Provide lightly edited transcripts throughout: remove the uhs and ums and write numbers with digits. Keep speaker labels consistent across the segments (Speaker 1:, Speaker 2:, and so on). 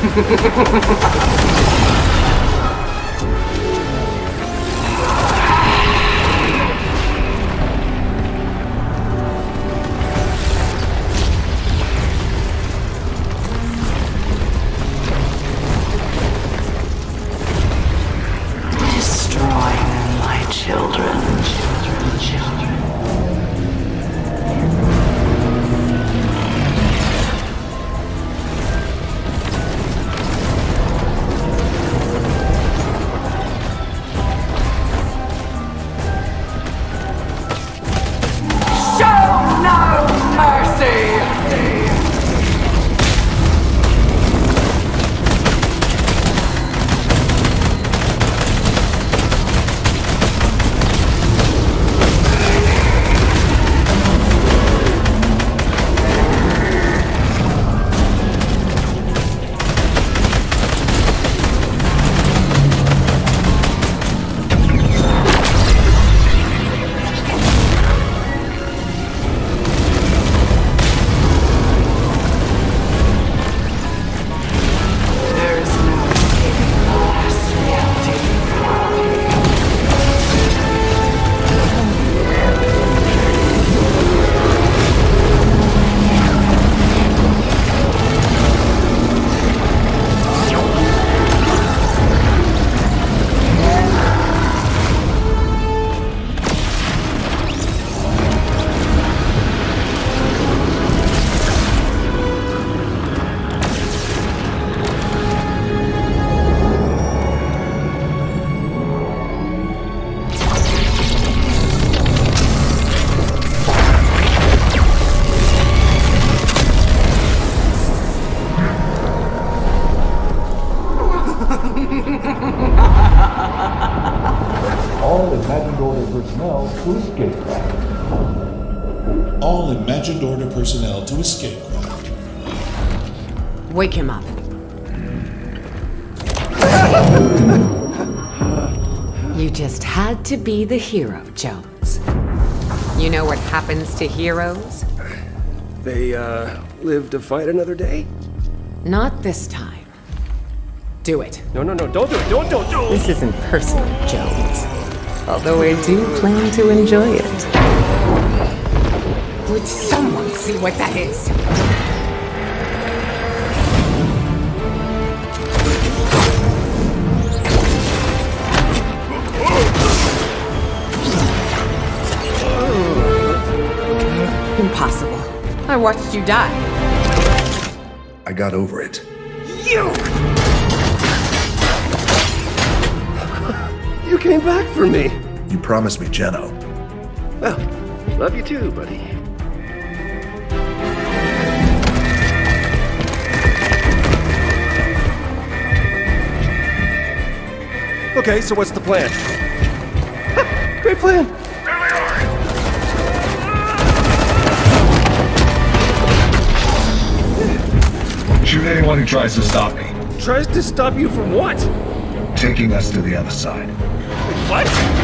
Speaker 1: All Imagined Order personnel to escape craft.
Speaker 2: All Imagined Order personnel to escape craft.
Speaker 3: Wake him up. You just had to be the hero, Jones. You know what happens to heroes?
Speaker 4: They, live to fight another day?
Speaker 3: Not this time. Do it.
Speaker 4: No, don't do it, don't.
Speaker 3: This isn't personal, Jones. Although I do plan to enjoy it. Would someone see what that is? Impossible. I watched you die.
Speaker 1: I got over it.
Speaker 4: You came back for me.
Speaker 1: You promised me Jeno.
Speaker 4: Well, love you too, buddy. Okay, so what's the plan? Ha, great plan.
Speaker 1: Shoot anyone who tries to stop me.
Speaker 4: Tries to stop you from what?
Speaker 1: Taking us to the other side.
Speaker 4: What?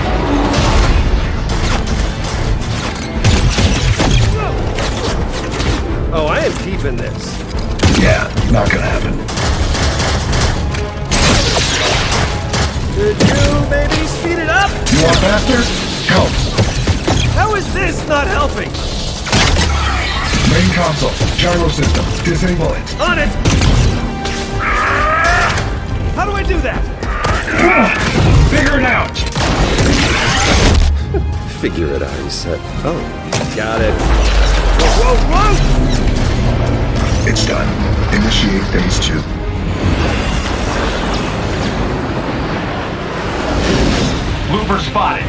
Speaker 4: Oh, I am keeping this.
Speaker 1: Yeah, not gonna happen.
Speaker 4: Could you maybe speed it up?
Speaker 1: You want faster? Go.
Speaker 4: How is this not helping?
Speaker 1: Main console, gyro system, disable it.
Speaker 4: On it! How do I do that?
Speaker 1: Figure it out!
Speaker 4: Figure it out, he said. Oh, got it. Whoa!
Speaker 1: It's done. Initiate phase 2.
Speaker 5: Looper spotted.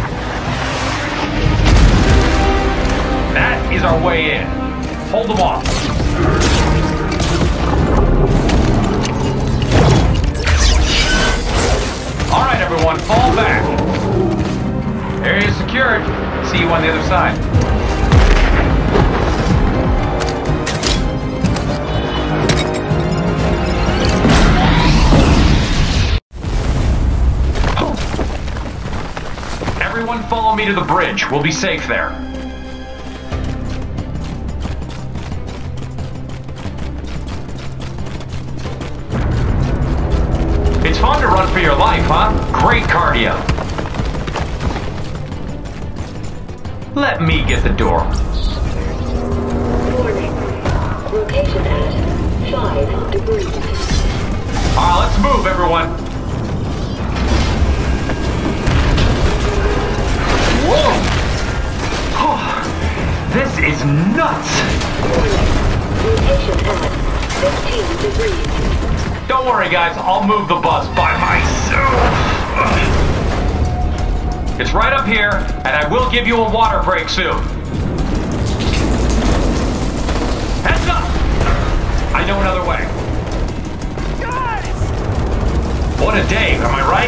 Speaker 5: That is our way in. Hold them off. All right, everyone, fall back. Area secured. See you on the other side. Everyone follow me to the bridge. We'll be safe there. for your life, huh? Great cardio. Let me get the door.
Speaker 6: Warning. Location at 5 degrees.
Speaker 5: Alright, let's move, everyone. Whoa! Oh, this is nuts!
Speaker 6: Warning. Location at 15 degrees.
Speaker 5: Don't worry, guys. I'll move the bus by myself. It's right up here, and I will give you a water break soon. Heads up! I know another way. Guys! What a day, am I right?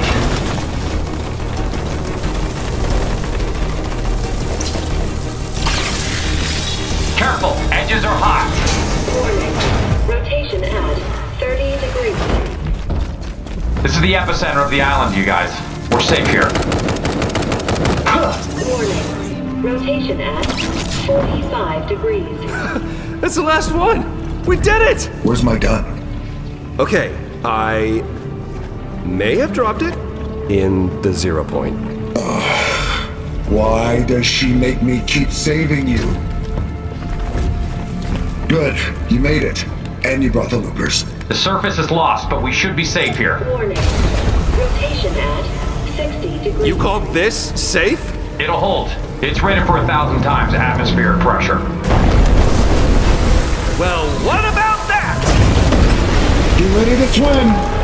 Speaker 5: Careful, edges are hot.
Speaker 6: Warning. Rotation at 30 degrees.
Speaker 5: This is the epicenter of the island, you guys. We're safe here.
Speaker 6: Warning. Rotation at 45 degrees.
Speaker 4: That's the last one! We did it!
Speaker 1: Where's my gun?
Speaker 4: Okay, I may have dropped it in the 0 point.
Speaker 1: Why does she make me keep saving you? Good, you made it. And you brought the loopers.
Speaker 5: The surface is lost, but we should be safe here.
Speaker 6: Warning. Rotation at 60 degrees.
Speaker 4: You call this safe?
Speaker 5: It'll hold. It's rated for 1,000 times atmospheric pressure.
Speaker 4: Well, what about that?
Speaker 1: Get ready to swim!